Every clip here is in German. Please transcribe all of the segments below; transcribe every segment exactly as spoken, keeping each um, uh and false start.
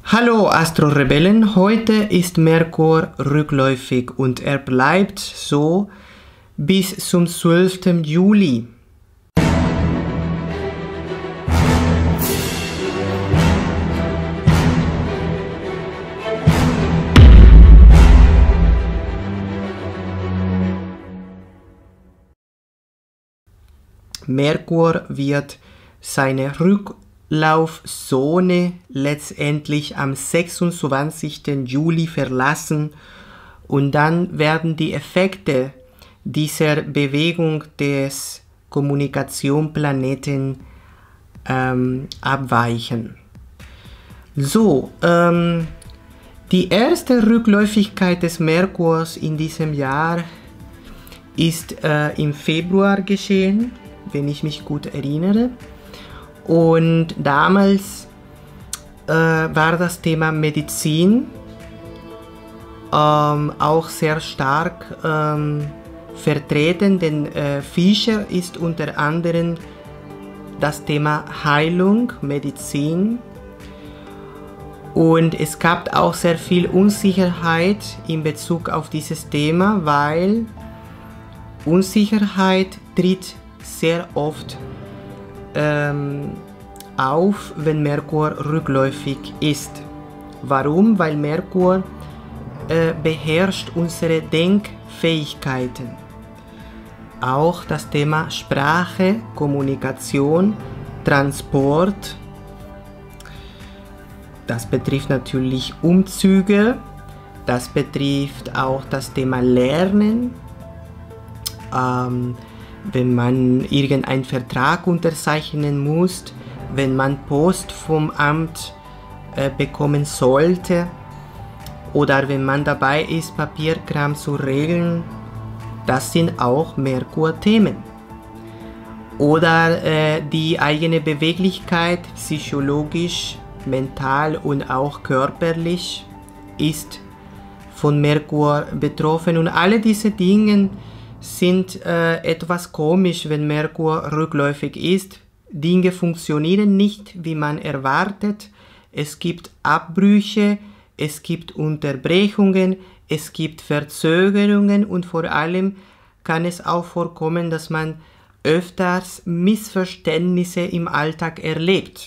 Hallo Astro-Rebellen, heute ist Merkur rückläufig und er bleibt so bis zum zwölften Juli. Merkur wird seine Rücklaufzone letztendlich am sechsundzwanzigsten Juli verlassen und dann werden die Effekte dieser Bewegung des Kommunikationsplaneten ähm, abweichen. So, ähm, die erste Rückläufigkeit des Merkurs in diesem Jahr ist äh, im Februar geschehen, wenn ich mich gut erinnere. Und damals äh, war das Thema Medizin ähm, auch sehr stark ähm, vertreten, denn äh, Fischer ist unter anderem das Thema Heilung, Medizin. Und es gab auch sehr viel Unsicherheit in Bezug auf dieses Thema, weil Unsicherheit tritt sehr oft ähm, auf, wenn Merkur rückläufig ist. Warum? Weil Merkur äh, beherrscht unsere Denkfähigkeiten. Auch das Thema Sprache, Kommunikation, Transport. Das betrifft natürlich Umzüge. Das betrifft auch das Thema Lernen. Ähm, wenn man irgendeinen Vertrag unterzeichnen muss, wenn man Post vom Amt äh, bekommen sollte oder wenn man dabei ist, Papierkram zu regeln, das sind auch Merkur-Themen. Oder äh, die eigene Beweglichkeit, psychologisch, mental und auch körperlich, ist von Merkur betroffen. Und alle diese Dinge sind äh, etwas komisch, wenn Merkur rückläufig ist. Dinge funktionieren nicht, wie man erwartet. Es gibt Abbrüche, es gibt Unterbrechungen, es gibt Verzögerungen und vor allem kann es auch vorkommen, dass man öfters Missverständnisse im Alltag erlebt.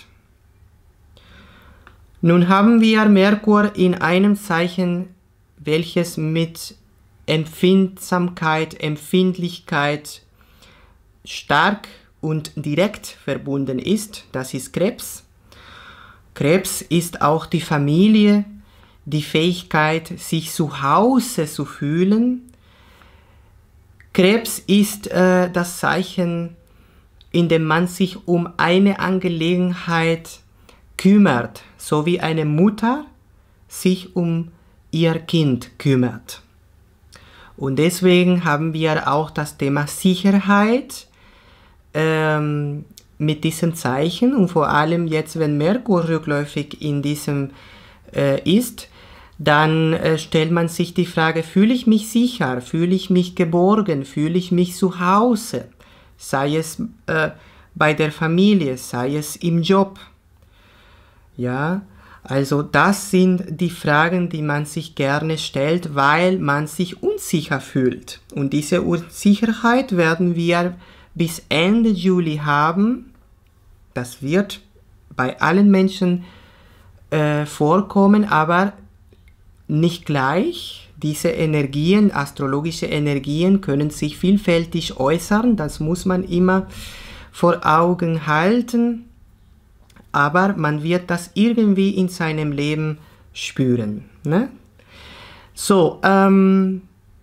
Nun haben wir Merkur in einem Zeichen, welches mit Empfindsamkeit, Empfindlichkeit stark und direkt verbunden ist. Das ist Krebs. Krebs ist auch die Familie, die Fähigkeit, sich zu Hause zu fühlen. Krebs ist äh, das Zeichen, in dem man sich um eine Angelegenheit kümmert, so wie eine Mutter sich um ihr Kind kümmert. Und deswegen haben wir auch das Thema Sicherheit ähm, mit diesem Zeichen. Und vor allem jetzt, wenn Merkur rückläufig in diesem äh, ist, dann äh, stellt man sich die Frage, fühle ich mich sicher, fühle ich mich geborgen, fühle ich mich zu Hause, sei es äh, bei der Familie, sei es im Job. Ja, also das sind die Fragen, die man sich gerne stellt, weil man sich unsicher fühlt. Und diese Unsicherheit werden wir bis Ende Juli haben. Das wird bei allen Menschen äh, vorkommen, aber nicht gleich. Diese Energien, astrologische Energien, können sich vielfältig äußern. Das muss man immer vor Augen halten. Aber man wird das irgendwie in seinem Leben spüren. Ne? So, ähm,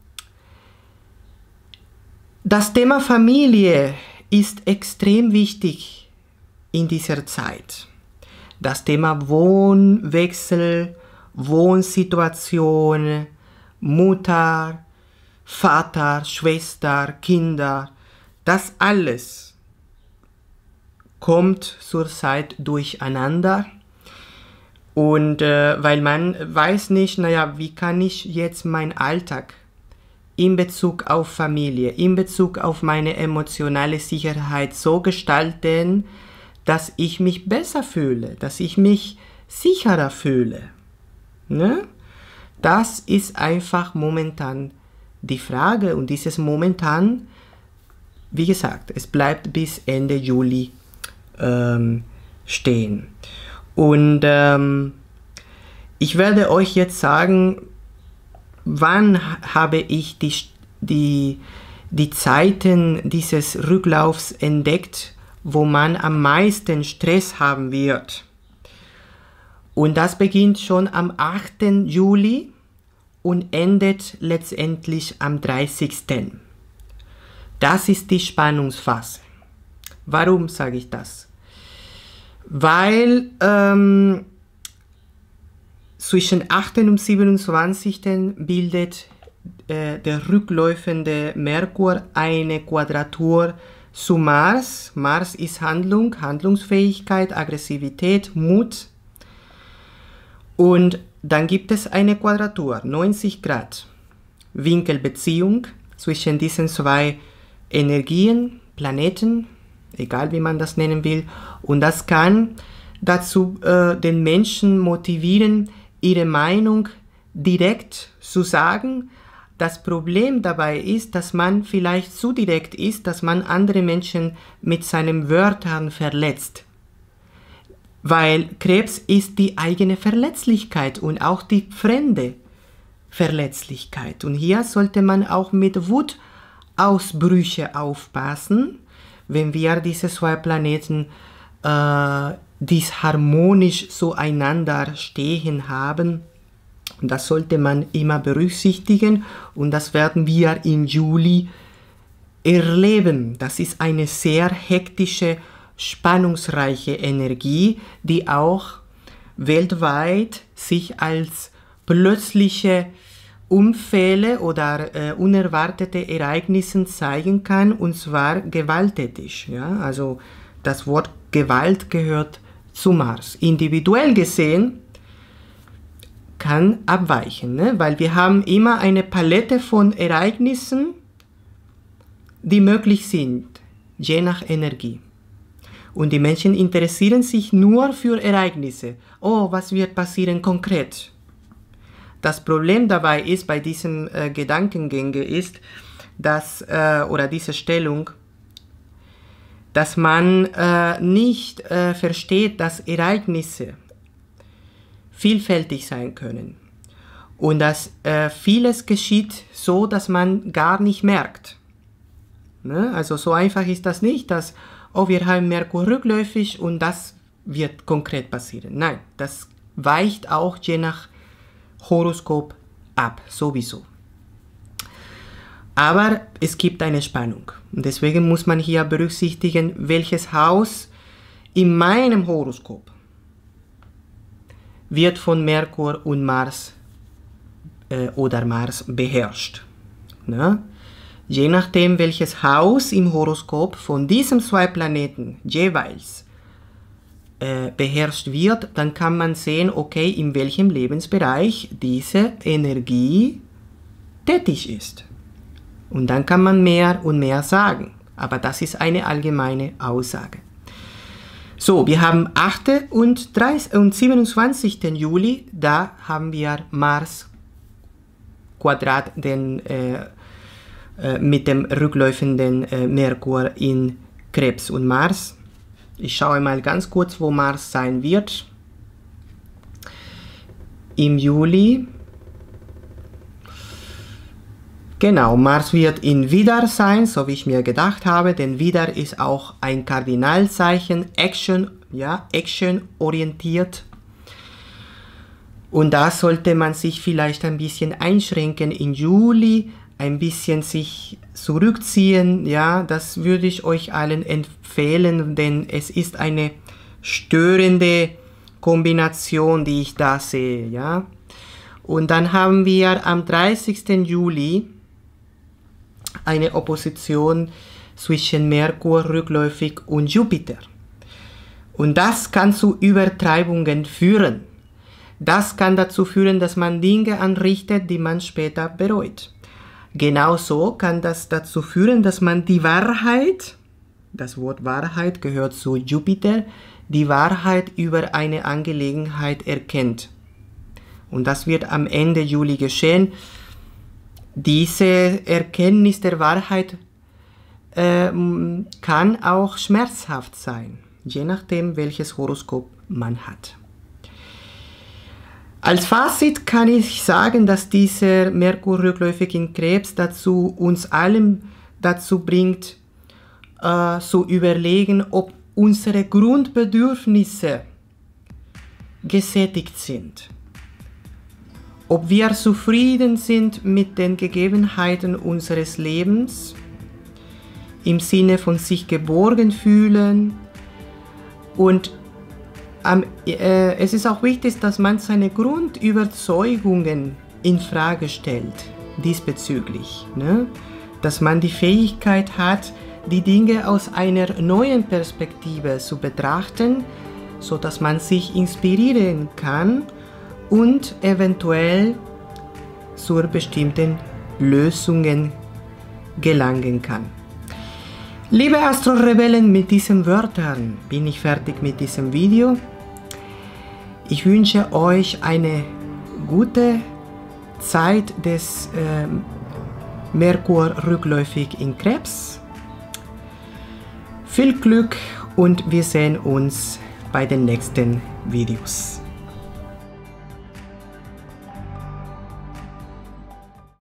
das Thema Familie ist extrem wichtig in dieser Zeit. Das Thema Wohnwechsel, Wohnsituation, Mutter, Vater, Schwester, Kinder, das alles kommt zurzeit durcheinander und äh, weil man weiß nicht, naja, wie kann ich jetzt meinen Alltag in Bezug auf Familie, in Bezug auf meine emotionale Sicherheit so gestalten, dass ich mich besser fühle, dass ich mich sicherer fühle. Ne? Das ist einfach momentan die Frage und dieses momentan, wie gesagt, es bleibt bis Ende Juli ähm, stehen. Und ähm, ich werde euch jetzt sagen, wann habe ich die, die, die Zeiten dieses Rücklaufs entdeckt, wo man am meisten Stress haben wird. Und das beginnt schon am achten Juli und endet letztendlich am dreißigsten Das ist die Spannungsphase. Warum sage ich das? Weil ähm, zwischen achten und siebenundzwanzigsten bildet äh, der rückläufende Merkur eine Quadratur zu Mars. Mars ist Handlung, Handlungsfähigkeit, Aggressivität, Mut. Und dann gibt es eine Quadratur, neunzig Grad, Winkelbeziehung zwischen diesen zwei Energien, Planeten, egal wie man das nennen will. Und das kann dazu äh, den Menschen motivieren, ihre Meinung direkt zu sagen. Das Problem dabei ist, dass man vielleicht zu direkt ist, dass man andere Menschen mit seinen Wörtern verletzt. Weil Krebs ist die eigene Verletzlichkeit und auch die fremde Verletzlichkeit. Und hier sollte man auch mit Wutausbrüche aufpassen, wenn wir diese zwei Planeten äh, disharmonisch zueinander stehen haben. Und das sollte man immer berücksichtigen und das werden wir im Juli erleben. Das ist eine sehr hektische, spannungsreiche Energie, die auch weltweit sich als plötzliche Unfälle oder äh, unerwartete Ereignisse zeigen kann, und zwar gewalttätig. Ja? Also das Wort Gewalt gehört zu Mars. Individuell gesehen kann abweichen, ne? Weil wir haben immer eine Palette von Ereignissen, die möglich sind, je nach Energie. Und die Menschen interessieren sich nur für Ereignisse. Oh, was wird passieren konkret? Das Problem dabei ist, bei diesen äh, Gedankengängen ist, dass, äh, oder diese Stellung, dass man äh, nicht äh, versteht, dass Ereignisse vielfältig sein können. Und dass äh, vieles geschieht so, dass man gar nicht merkt. Ne? Also so einfach ist das nicht, dass oh, wir haben Merkur rückläufig und das wird konkret passieren. Nein, das weicht auch je nach Horoskop ab, sowieso. Aber es gibt eine Spannung. Und deswegen muss man hier berücksichtigen, welches Haus in meinem Horoskop wird von Merkur und Mars äh, oder Mars beherrscht. Ne? Je nachdem, welches Haus im Horoskop von diesen zwei Planeten jeweils äh, beherrscht wird, dann kann man sehen, okay, in welchem Lebensbereich diese Energie tätig ist. Und dann kann man mehr und mehr sagen. Aber das ist eine allgemeine Aussage. So, wir haben achten und siebenundzwanzigsten Juli, da haben wir Mars Quadrat den äh, mit dem rückläufenden äh, Merkur in Krebs und Mars. Ich schaue mal ganz kurz, wo Mars sein wird. Im Juli. Genau, Mars wird in Widder sein, so wie ich mir gedacht habe, denn Widder ist auch ein Kardinalzeichen, Action, ja, Action orientiert. Und da sollte man sich vielleicht ein bisschen einschränken im Juli, ein bisschen sich zurückziehen, ja, das würde ich euch allen empfehlen, denn es ist eine störende Kombination, die ich da sehe, ja. Und dann haben wir am dreißigsten Juli eine Opposition zwischen Merkur rückläufig und Jupiter. Und das kann zu Übertreibungen führen. Das kann dazu führen, dass man Dinge anrichtet, die man später bereut. Genauso kann das dazu führen, dass man die Wahrheit, das Wort Wahrheit gehört zu Jupiter, die Wahrheit über eine Angelegenheit erkennt. Und das wird am Ende Juli geschehen. Diese Erkenntnis der Wahrheit äh, kann auch schmerzhaft sein, je nachdem, welches Horoskop man hat. Als Fazit kann ich sagen, dass dieser Merkur rückläufig in Krebs dazu uns allen dazu bringt, äh, zu überlegen, ob unsere Grundbedürfnisse gesättigt sind. Ob wir zufrieden sind mit den Gegebenheiten unseres Lebens, im Sinne von sich geborgen fühlen. Und ähm, äh, es ist auch wichtig, dass man seine Grundüberzeugungen in Frage stellt diesbezüglich. Ne? Dass man die Fähigkeit hat, die Dinge aus einer neuen Perspektive zu betrachten, sodass man sich inspirieren kann und eventuell zu bestimmten Lösungen gelangen kann. Liebe Astro-Rebellen, mit diesen Wörtern bin ich fertig mit diesem Video. Ich wünsche euch eine gute Zeit des äh, Merkur rückläufig in Krebs. Viel Glück und wir sehen uns bei den nächsten Videos.